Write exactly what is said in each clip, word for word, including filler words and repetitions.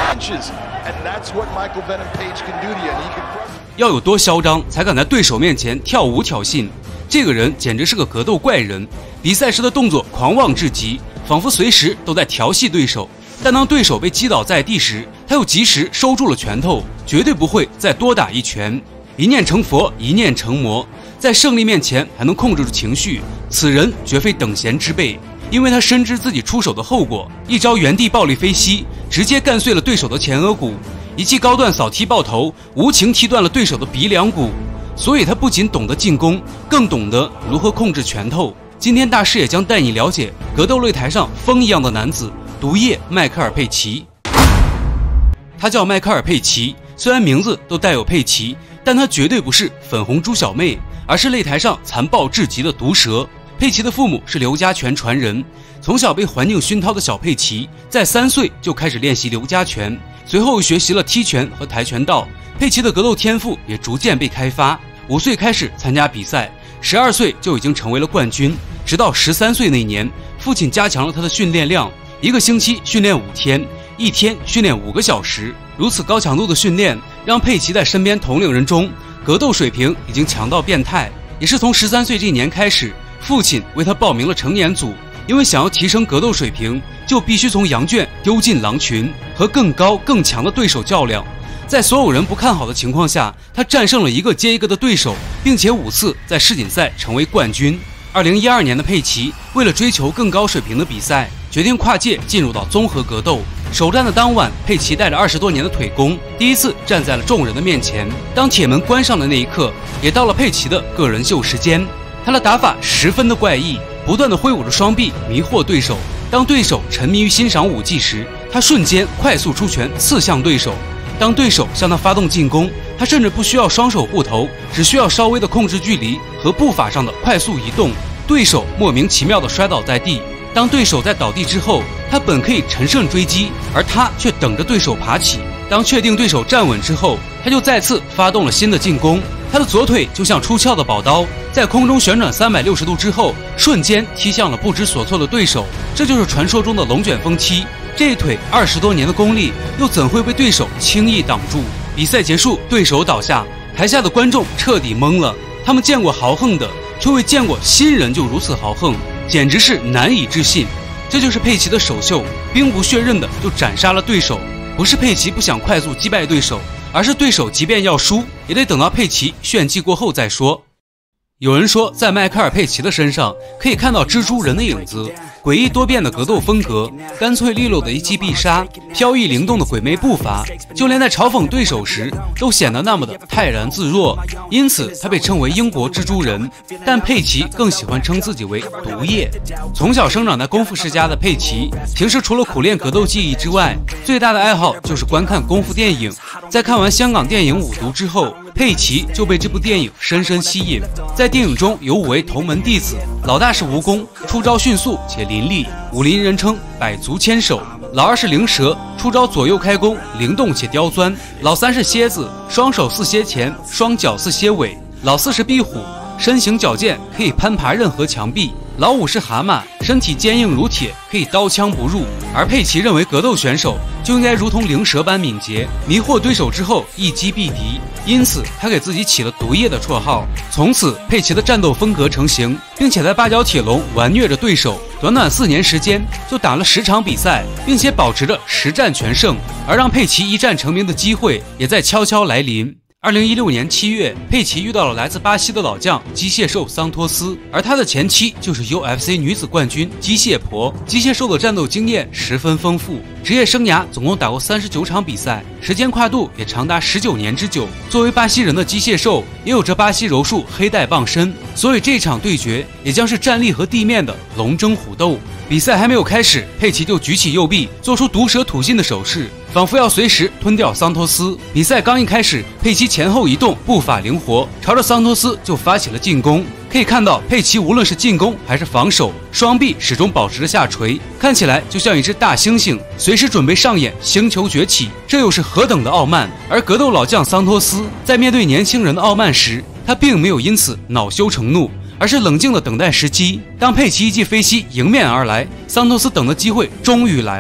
要有多嚣张，才敢在对手面前跳舞挑衅？这个人简直是个格斗怪人，比赛时的动作狂妄至极，仿佛随时都在调戏对手。但当对手被击倒在地时，他又及时收住了拳头，绝对不会再多打一拳。一念成佛，一念成魔，在胜利面前还能控制住情绪，此人绝非等闲之辈。因为他深知自己出手的后果，一招原地暴力飞膝，直接干碎了对手的前额骨；一记高段扫踢爆头，无情踢断了对手的鼻梁骨。所以他不仅懂得进攻，更懂得如何控制拳头。今天大师也将带你了解格斗擂台上风一样的男子——毒液迈克尔·佩奇。他叫迈克尔·佩奇，虽然名字都带有佩奇，但他绝对不是粉红猪小妹，而是擂台上残暴至极的毒蛇。佩奇的父母是刘家拳传人，从小被环境熏陶的小佩奇，在三岁就开始练习刘家拳，随后学习了踢拳和跆拳道。佩奇的格斗天赋也逐渐被开发，五岁开始参加比赛，十二岁就已经成为了冠军。直到十三岁那年，父亲加强了他的训练量，一个星期训练五天，一天训练五个小时。如此高强度的训练，让佩奇在身边同龄人中格斗水平已经强到变态。也是从十三岁这一年开始，父亲为他报名了成年组，因为想要提升格斗水平，就必须从羊圈丢进狼群，和更高更强的对手较量。在所有人不看好的情况下，他战胜了一个接一个的对手，并且五次在世锦赛成为冠军。二零一二年的佩奇为了追求更高水平的比赛，决定跨界进入到综合格斗。首战的当晚，佩奇带着二十多年的腿功，第一次站在了众人的面前。当铁门关上的那一刻，也到了佩奇的个人秀时间。他的打法十分的怪异，不断的挥舞着双臂迷惑对手。当对手沉迷于欣赏武技时，他瞬间快速出拳刺向对手。当对手向他发动进攻，他甚至不需要双手护头，只需要稍微的控制距离和步伐上的快速移动，对手莫名其妙的摔倒在地。当对手在倒地之后，他本可以乘胜追击，而他却等着对手爬起。当确定对手站稳之后，他就再次发动了新的进攻。他的左腿就像出鞘的宝刀，在空中旋转三百六十度之后，瞬间踢向了不知所措的对手。这就是传说中的龙卷风踢。这一腿二十多年的功力，又怎会被对手轻易挡住？比赛结束，对手倒下，台下的观众彻底懵了。他们见过豪横的，却未见过新人就如此豪横，简直是难以置信。这就是佩奇的首秀，兵不血刃的就斩杀了对手。不是佩奇不想快速击败对手，而是对手即便要输，也得等到佩奇炫技过后再说。有人说，在迈克尔·佩奇的身上可以看到蜘蛛人的影子，诡异多变的格斗风格，干脆利落的一击必杀，飘逸灵动的鬼魅步伐，就连在嘲讽对手时都显得那么的泰然自若，因此他被称为英国蜘蛛人。但佩奇更喜欢称自己为毒液。从小生长在功夫世家的佩奇，平时除了苦练格斗技艺之外，最大的爱好就是观看功夫电影。在看完香港电影《五毒》之后，佩奇就被这部电影深深吸引。在电影中有五位同门弟子，老大是蜈蚣，出招迅速且凌厉，武林人称百足千手；老二是灵蛇，出招左右开弓，灵动且刁钻；老三是蝎子，双手似蝎前，双脚似蝎尾；老四是壁虎，身形矫健，可以攀爬任何墙壁；老五是蛤蟆，身体坚硬如铁，可以刀枪不入。而佩奇认为格斗选手就应该如同灵蛇般敏捷，迷惑对手之后一击必敌，因此他给自己起了毒液的绰号。从此佩奇的战斗风格成型，并且在八角铁笼玩虐着对手，短短四年时间就打了十场比赛，并且保持着十战全胜。而让佩奇一战成名的机会也在悄悄来临。二零一六年七月，佩奇遇到了来自巴西的老将机械兽桑托斯，而他的前妻就是 U F C 女子冠军机械婆。机械兽的战斗经验十分丰富，职业生涯总共打过三十九场比赛，时间跨度也长达十九年之久。作为巴西人的机械兽，也有着巴西柔术黑带傍身，所以这场对决也将是站立和地面的龙争虎斗。比赛还没有开始，佩奇就举起右臂，做出毒蛇吐信的手势，仿佛要随时吞掉桑托斯。比赛刚一开始，佩奇前后移动，步伐灵活，朝着桑托斯就发起了进攻。可以看到，佩奇无论是进攻还是防守，双臂始终保持着下垂，看起来就像一只大猩猩，随时准备上演星球崛起。这又是何等的傲慢！而格斗老将桑托斯在面对年轻人的傲慢时，他并没有因此恼羞成怒，而是冷静地等待时机。当佩奇一记飞膝迎面而来，桑托斯等的机会终于来了。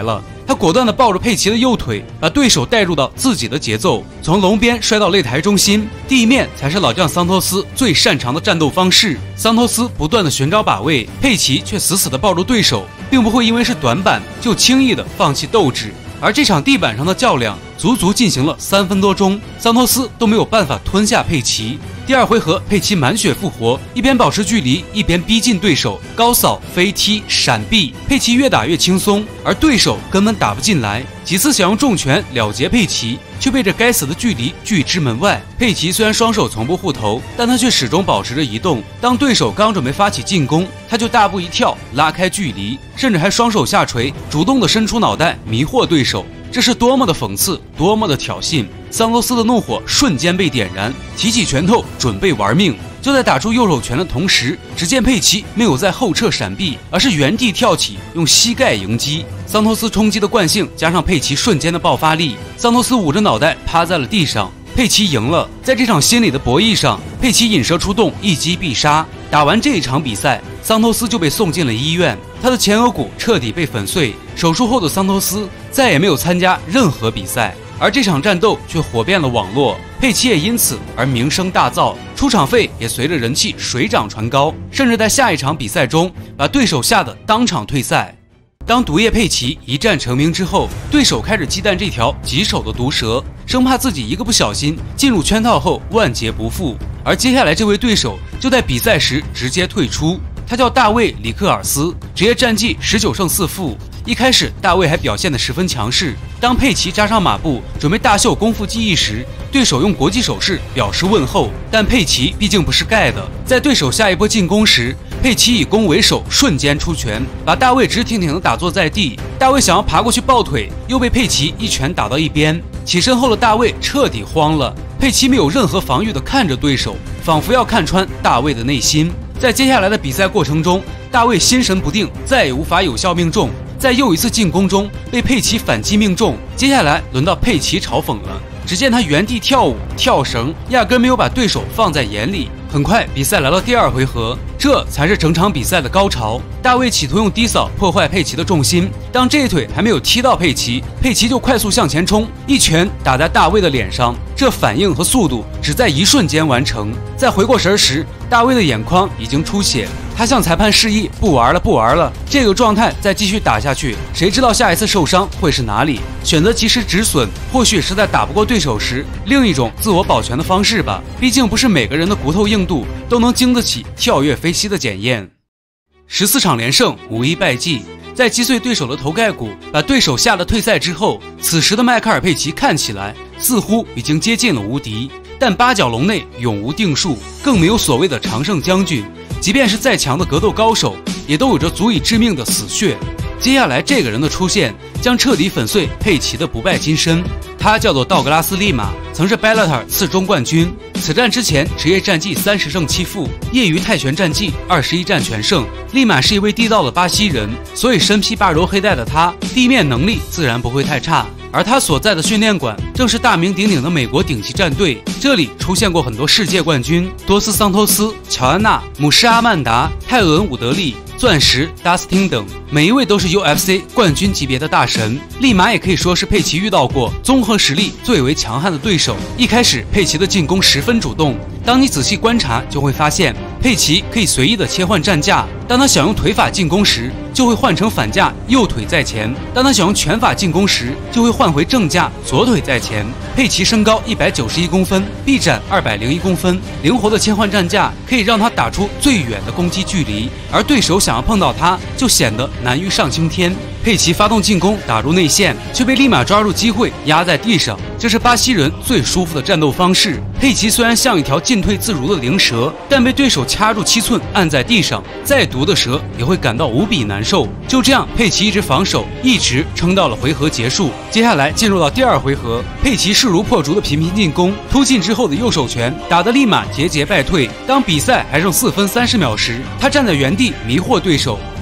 他果断地抱着佩奇的右腿，把对手带入到自己的节奏，从笼边摔到擂台中心，地面才是老将桑托斯最擅长的战斗方式。桑托斯不断地寻找把位，佩奇却死死地抱住对手，并不会因为是短板就轻易地放弃斗志。而这场地板上的较量足足进行了三分多钟，桑托斯都没有办法吞下佩奇。第二回合，佩奇满血复活，一边保持距离，一边逼近对手，高扫、飞踢、闪避，佩奇越打越轻松，而对手根本打不进来。几次想用重拳了结佩奇，却被这该死的距离拒之门外。佩奇虽然双手从不护头，但他却始终保持着移动。当对手刚准备发起进攻，他就大步一跳，拉开距离，甚至还双手下垂，主动的伸出脑袋迷惑对手。这是多么的讽刺，多么的挑衅！桑托斯的怒火瞬间被点燃，提起拳头准备玩命。就在打出右手拳的同时，只见佩奇没有在后撤闪避，而是原地跳起，用膝盖迎击。桑托斯冲击的惯性加上佩奇瞬间的爆发力，桑托斯捂着脑袋趴在了地上。佩奇赢了。在这场心理的博弈上，佩奇引蛇出洞，一击必杀。打完这一场比赛，桑托斯就被送进了医院，他的前额骨彻底被粉碎。手术后的桑托斯再也没有参加任何比赛，而这场战斗却火遍了网络，佩奇也因此而名声大噪，出场费也随着人气水涨船高，甚至在下一场比赛中把对手吓得当场退赛。当毒液佩奇一战成名之后，对手开始忌惮这条棘手的毒蛇，生怕自己一个不小心进入圈套后万劫不复。而接下来这位对手就在比赛时直接退出，他叫大卫·里克尔斯，职业战绩十九胜四负。一开始大卫还表现得十分强势，当佩奇扎上马步准备大秀功夫技艺时，对手用国际手势表示问候，但佩奇毕竟不是盖的，在对手下一波进攻时，佩奇以攻为守，瞬间出拳，把大卫直挺挺地打坐在地。大卫想要爬过去抱腿，又被佩奇一拳打到一边。起身后的大卫彻底慌了，佩奇没有任何防御地看着对手，仿佛要看穿大卫的内心。在接下来的比赛过程中，大卫心神不定，再也无法有效命中。在又一次进攻中被佩奇反击命中，接下来轮到佩奇嘲讽了。只见他原地跳舞、跳绳，压根没有把对手放在眼里。很快，比赛来到第二回合，这才是整场比赛的高潮。大卫企图用低扫破坏佩奇的重心，当这一腿还没有踢到佩奇，佩奇就快速向前冲，一拳打在大卫的脸上。这反应和速度只在一瞬间完成。在回过神时，大卫的眼眶已经出血。他向裁判示意不玩了，不玩了。这个状态再继续打下去，谁知道下一次受伤会是哪里？选择及时止损，或许是在打不过对手时另一种自我保全的方式吧。毕竟不是每个人的骨头硬度都能经得起跳跃飞膝的检验。十四场连胜，无一败绩。在击碎对手的头盖骨，把对手吓得退赛之后，此时的迈克尔·佩奇看起来似乎已经接近了无敌。但八角笼内永无定数，更没有所谓的常胜将军。即便是再强的格斗高手，也都有着足以致命的死穴。接下来这个人的出现，将彻底粉碎佩奇的不败金身。他叫做道格拉斯·利马，曾是 Bellator 次中冠军。此战之前，职业战绩三十胜七负，业余泰拳战绩二十一战全胜。利马是一位地道的巴西人，所以身披八柔黑带的他，地面能力自然不会太差。而他所在的训练馆正是大名鼎鼎的美国顶级战队，这里出现过很多世界冠军，多斯桑托斯、乔安娜、姆施阿曼达、泰伦伍德利、钻石、达斯汀等，每一位都是 U F C 冠军级别的大神。利马也可以说是佩奇遇到过综合实力最为强悍的对手。一开始佩奇的进攻十分主动，当你仔细观察就会发现，佩奇可以随意的切换战架。当他想用腿法进攻时，就会换成反架，右腿在前；当他想用拳法进攻时，就会换回正架，左腿在前。佩奇身高一百九十一公分，臂展二百零一公分，灵活的切换战架可以让他打出最远的攻击距离，而对手想要碰到他，就显得难于上青天。佩奇发动进攻，打入内线，却被立马抓住机会压在地上，这是巴西人最舒服的战斗方式。佩奇虽然像一条进退自如的灵蛇，但被对手掐住七寸按在地上，再毒的蛇也会感到无比难受。就这样，佩奇一直防守，一直撑到了回合结束。接下来进入到第二回合，佩奇势如破竹的频频进攻，突进之后的右手拳打得立马节节败退。当比赛还剩四分三十秒时，他站在原地迷惑对手。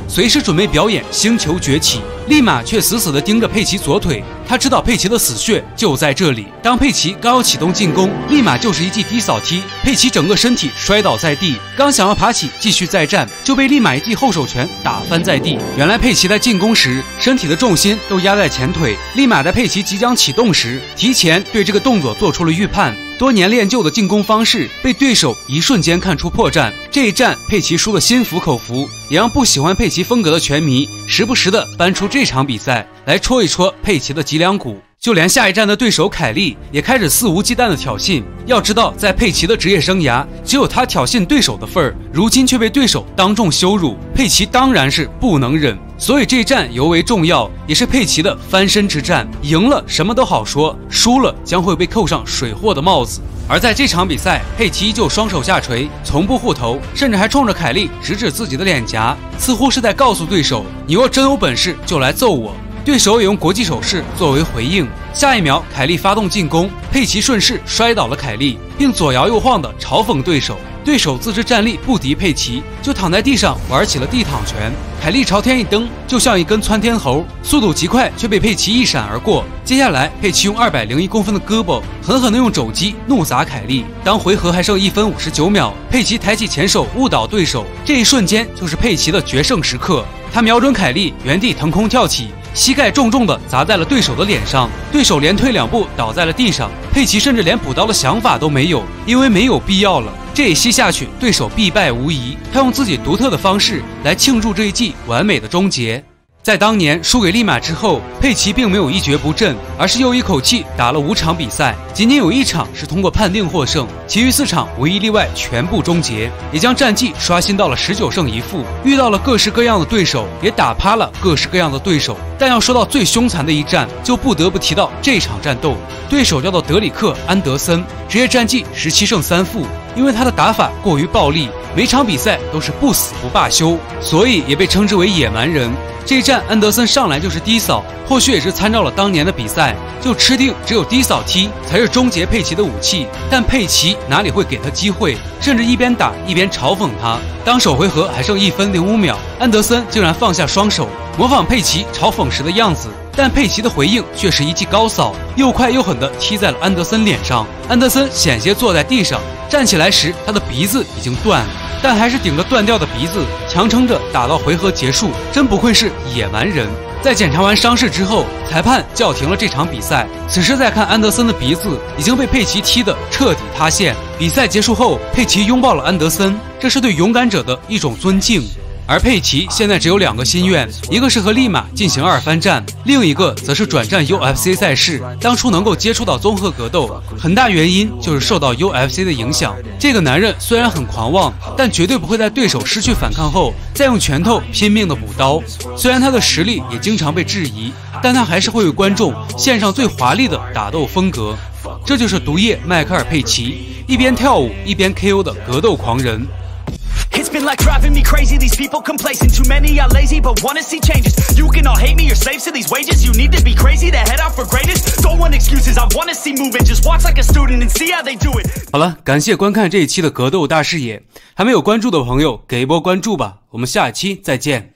随时准备表演星球崛起。立马却死死地盯着佩奇左腿，他知道佩奇的死穴就在这里。当佩奇刚要启动进攻，立马就是一记低扫踢，佩奇整个身体摔倒在地，刚想要爬起继续再战，就被立马一记后手拳打翻在地。原来佩奇在进攻时，身体的重心都压在前腿，立马在佩奇即将启动时，提前对这个动作做出了预判。多年练就的进攻方式被对手一瞬间看出破绽，这一战佩奇输得心服口服，也让不喜欢佩奇风格的拳迷时不时的搬出这场比赛来戳一戳佩奇的脊梁骨。就连下一站的对手凯利也开始肆无忌惮的挑衅。要知道，在佩奇的职业生涯，只有他挑衅对手的份儿，如今却被对手当众羞辱，佩奇当然是不能忍。所以这一战尤为重要，也是佩奇的翻身之战。赢了什么都好说，输了将会被扣上水货的帽子。而在这场比赛，佩奇依旧双手下垂，从不护头，甚至还冲着凯利指指自己的脸颊，似乎是在告诉对手：你若真有本事，就来揍我。对手也用国际手势作为回应。下一秒，凯利发动进攻，佩奇顺势摔倒了凯利，并左摇右晃地嘲讽对手。对手自知战力不敌佩奇，就躺在地上玩起了地躺拳。凯利朝天一蹬，就像一根窜天猴，速度极快，却被佩奇一闪而过。接下来，佩奇用二百零一公分的胳膊狠狠地用肘击怒砸凯利。当回合还剩一分五十九秒，佩奇抬起前手误倒对手，这一瞬间就是佩奇的决胜时刻。他瞄准凯利，原地腾空跳起，膝盖重重地砸在了对手的脸上，对手连退两步倒在了地上。佩奇甚至连补刀的想法都没有，因为没有必要了。这一吸下去，对手必败无疑。他用自己独特的方式来庆祝这一季完美的终结。在当年输给利马之后，佩奇并没有一蹶不振，而是又一口气打了五场比赛，仅仅有一场是通过判定获胜，其余四场无一例外全部终结，也将战绩刷新到了十九胜一负。遇到了各式各样的对手，也打趴了各式各样的对手。但要说到最凶残的一战，就不得不提到这场战斗，对手叫做德里克·安德森，职业战绩十七胜三负。因为他的打法过于暴力，每场比赛都是不死不罢休，所以也被称之为野蛮人。这一战安德森上来就是低扫，或许也是参照了当年的比赛，就吃定只有低扫踢才是终结佩奇的武器。但佩奇哪里会给他机会，甚至一边打一边嘲讽他。当首回合还剩一分零五秒，安德森竟然放下双手，模仿佩奇嘲讽时的样子。但佩奇的回应却是一记高扫，又快又狠地踢在了安德森脸上。安德森险些坐在地上，站起来时他的鼻子已经断了，但还是顶着断掉的鼻子强撑着打到回合结束，真不愧是野蛮人。在检查完伤势之后，裁判叫停了这场比赛。此时再看安德森的鼻子已经被佩奇踢得彻底塌陷。比赛结束后，佩奇拥抱了安德森，这是对勇敢者的一种尊敬。而佩奇现在只有两个心愿，一个是和利马进行二番战，另一个则是转战 U F C 赛事。当初能够接触到综合格斗，很大原因就是受到 U F C 的影响。这个男人虽然很狂妄，但绝对不会在对手失去反抗后再用拳头拼命的补刀。虽然他的实力也经常被质疑，但他还是会为观众献上最华丽的打斗风格。这就是毒液迈克尔·佩奇，一边跳舞一边 K O 的格斗狂人。 It's been like driving me crazy, these people complacent. Too many are lazy, but wanna see changes. You can all hate me, you're slaves to these wages. You need to be crazy to head out for greatness. Don't want excuses, I wanna see movement. Just watch like a student and see how they do it. 好了，感谢观看这一期的格斗大视野。还没有关注的朋友，给一波关注吧。我们下一期再见。